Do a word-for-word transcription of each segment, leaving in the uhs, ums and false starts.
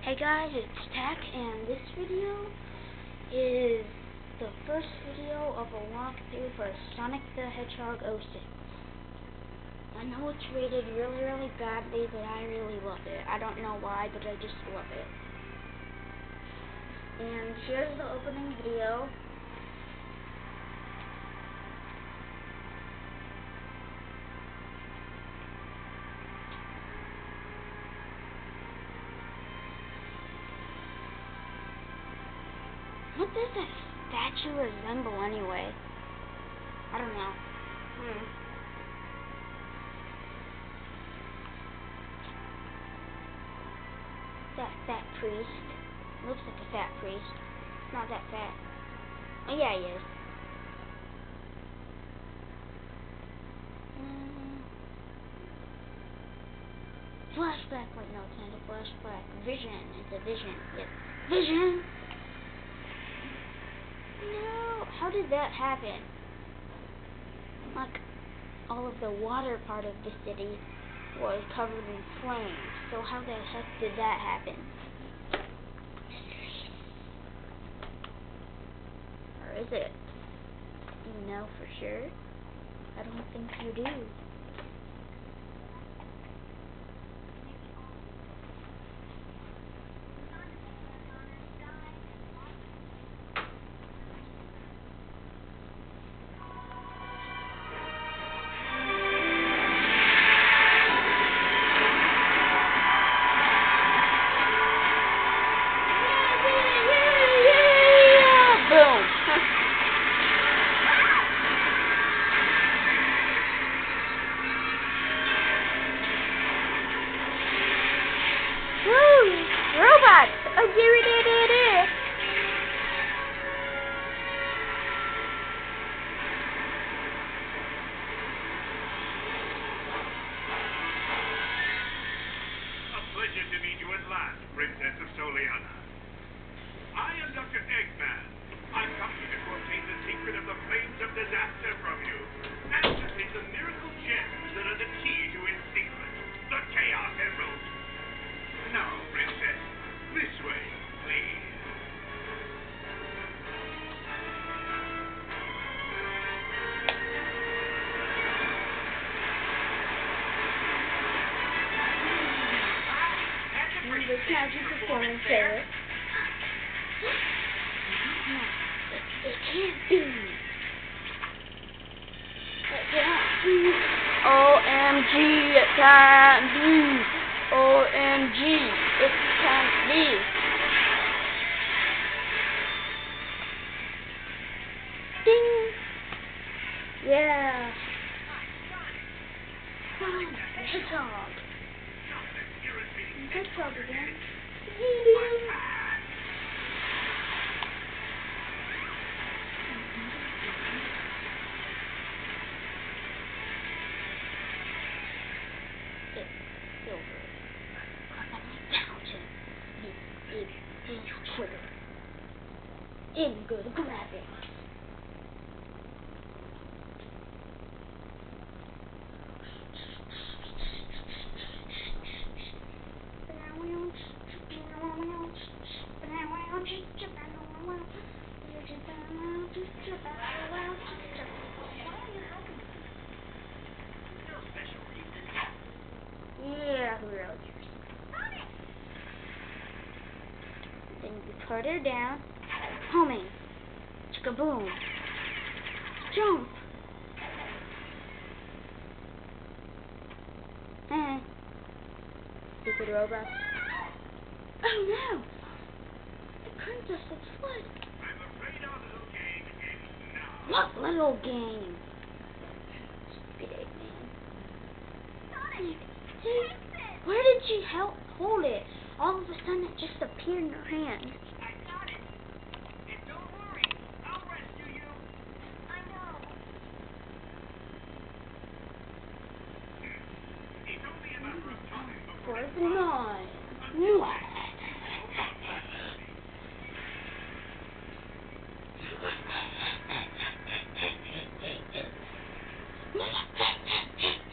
Hey guys, it's Tech, and this video is the first video of a walkthrough for Sonic the Hedgehog oh six. I know it's rated really, really badly, but I really love it. I don't know why, but I just love it. And here's the opening video. What does that statue resemble anyway? I don't know. Hmm. That fat priest. Looks like a fat priest. Not that fat. Oh yeah, he is. Mm. Flashback. Wait, no, it's not a flashback. Vision. It's a vision. Yep. Vision! No, how did that happen? Like, all of the water part of the city was covered in flames. So how the heck did that happen? Or is it? Do you know for sure? I don't think you do. Robots! Oh, dear, dear, dear, dear. A pleasure to meet you at last, Princess of Soleanna. I am Doctor Eggman. I've come here to obtain the secret of the flames of disaster from you, and to take the miracle gems that are the key to its secret, the Chaos Emerald. Now, Princess, this way, please. This magic performance there. It, it can't be. It can't be. O M G, it can't be. O M G, it can't be. Ding! Yeah. Sonic the Hedgehog. Hedgehog again. It's silver. It is trigger. In good graphics. Yeah, who really cares? Then you put her down. Homing. Chicka-boom. Jump. Eh. Stupid robot. Oh no! The princess has fled. I'm afraid our little game ends now. What little game? Stupid Eggman. Sonic! See? Where did she help hold it? All of a sudden it just appeared in her hand. I got it. And don't worry, I'll rescue you. I know. It's only a matter of time before For it's the nine.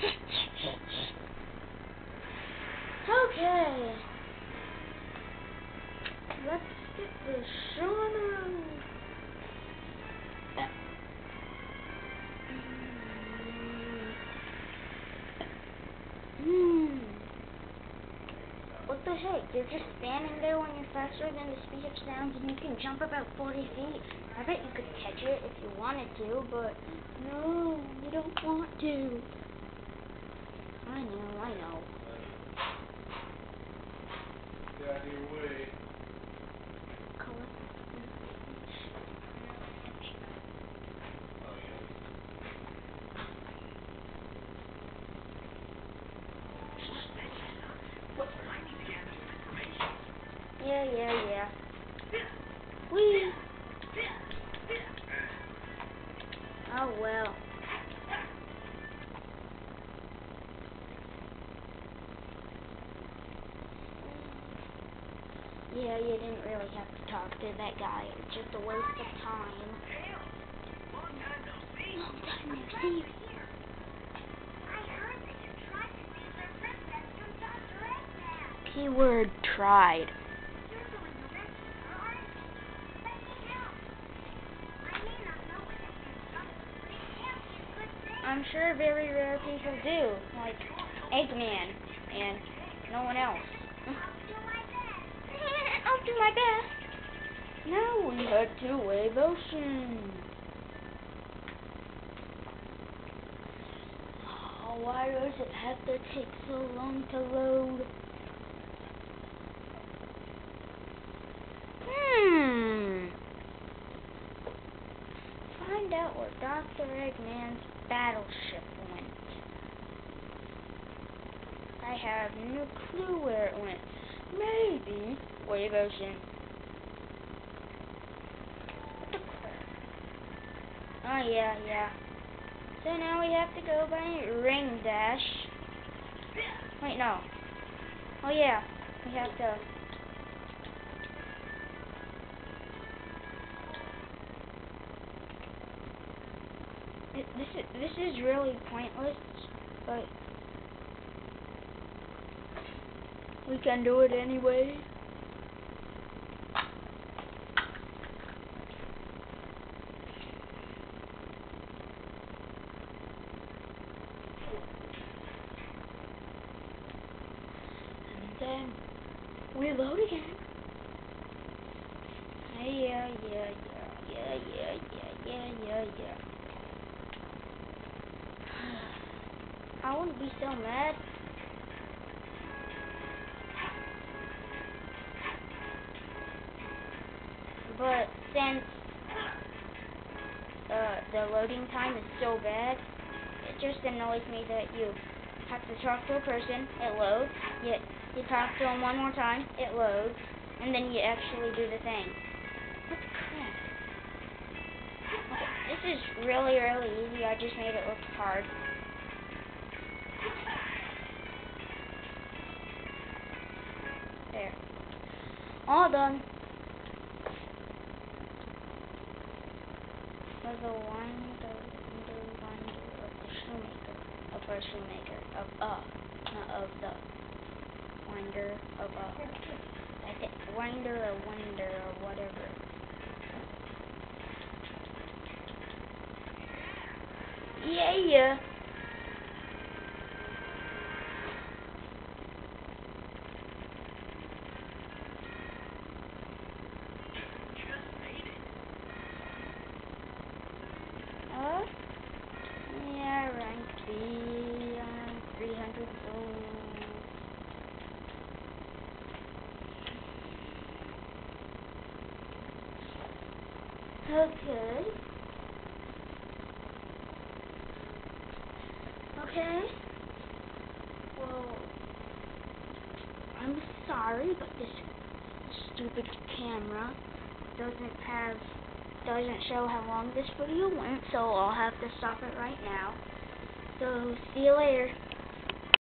Okay. let's get the Shauna. Hmm. What the heck? You're just standing there when you're faster than the speed of sound and you can jump about forty feet. I bet you could catch it if you wanted to, but no, you don't want to. I know, I know. Get out of your way. Collect Oh, yeah. Yeah, yeah, yeah. Whee! Oh well. Yeah, you didn't really have to talk to that guy. It's just a waste of time. Long time no see. Long time no see. I heard that you tried to steal their princess from Doctor Eggman. Keyword tried. You're doing the rescue, aren't you? Let me help. I may not know what Eggman's up to, but it can't be a good thing. I'm sure very rare people do, like Eggman and no one else. I'll do my best. I'll do my best. Now we head to Wave Ocean. Oh, why does it have to take so long to load? Hmm. Find out where Doctor Eggman's battleship went. I have no clue where it went. Maybe Wave Ocean. What the crap? Oh yeah, yeah. So now we have to go by Ring Dash. Wait, no. Oh yeah, we have to. It, this is this is really pointless, but we can do it anyway. And then we load again. Yeah, yeah, yeah, yeah, yeah, yeah, yeah, yeah, yeah. I wouldn't be so mad. But since uh, the loading time is so bad, it just annoys me that you have to talk to a person, it loads, you, you talk to them one more time, it loads, and then you actually do the thing. What the crap? Okay, this is really, really easy. I just made it look hard. There. All done. For the wonder, wonder, wonder of the shoemaker, of a shoemaker, of a, not of the, wonder of a, I think, wonder or wonder or whatever. Yeah, yeah. Uh, yeah, rank B, um, three hundred gold. Okay. Okay. Well, I'm sorry, but this stupid camera doesn't have, doesn't show how long this video went, so I'll have to stop it right now. So, see you later.